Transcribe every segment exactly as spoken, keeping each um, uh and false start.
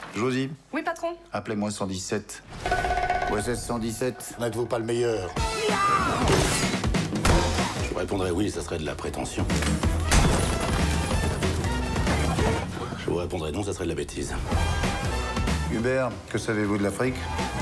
Josie. Oui, patron. Appelez-moi cent dix-sept. O S S cent dix-sept. N'êtes-vous pas le meilleur? Je vous répondrais oui, ça serait de la prétention. Je vous répondrais non, ça serait de la bêtise. Hubert, que savez-vous de l'Afrique?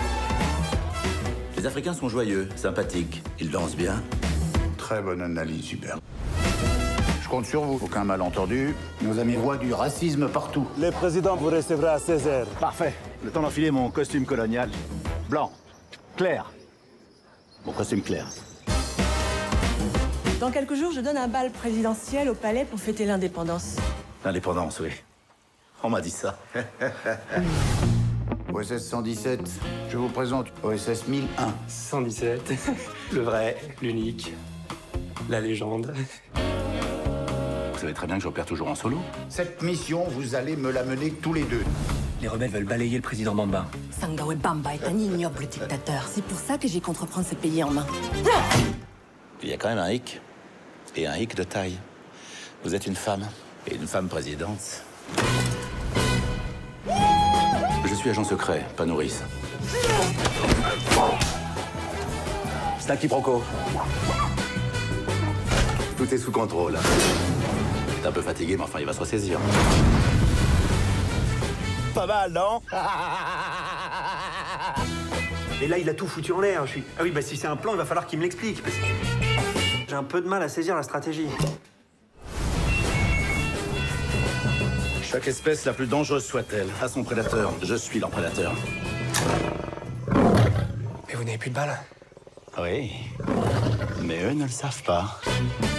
Les Africains sont joyeux, sympathiques. Ils dansent bien. Très bonne analyse, Hubert. Je compte sur vous. Aucun malentendu. Nos amis voient du racisme partout. Le président vous recevra à seize heures. Parfait. Le temps d'enfiler mon costume colonial. Blanc. Clair. Mon costume clair. Dans quelques jours, je donne un bal présidentiel au palais pour fêter l'indépendance. L'indépendance, oui. On m'a dit ça. O S S cent dix-sept, je vous présente O S S mille un. cent dix-sept, le vrai, l'unique, la légende. Vous savez très bien que j'opère toujours en solo. Cette mission, vous allez me la mener tous les deux. Les rebelles veulent balayer le président Bamba. Sangawe Bamba est un ignoble dictateur. C'est pour ça que j'ai qu'entreprendre ce pays en main. Il y a quand même un hic. Et un hic de taille. Vous êtes une femme. Et une femme présidente. Je suis agent secret, pas nourrice. C'est un quiproquo. Tout est sous contrôle. Il est un peu fatigué, mais enfin, il va se ressaisir. Pas mal, non? Et là, il a tout foutu en l'air. Je suis... Ah oui, bah si c'est un plan, il va falloir qu'il me l'explique. Parce que j'ai un peu de mal à saisir la stratégie. Chaque espèce, la plus dangereuse soit-elle, a son prédateur. Je suis leur prédateur. Mais vous n'avez plus de balles? Oui. Mais eux ne le savent pas.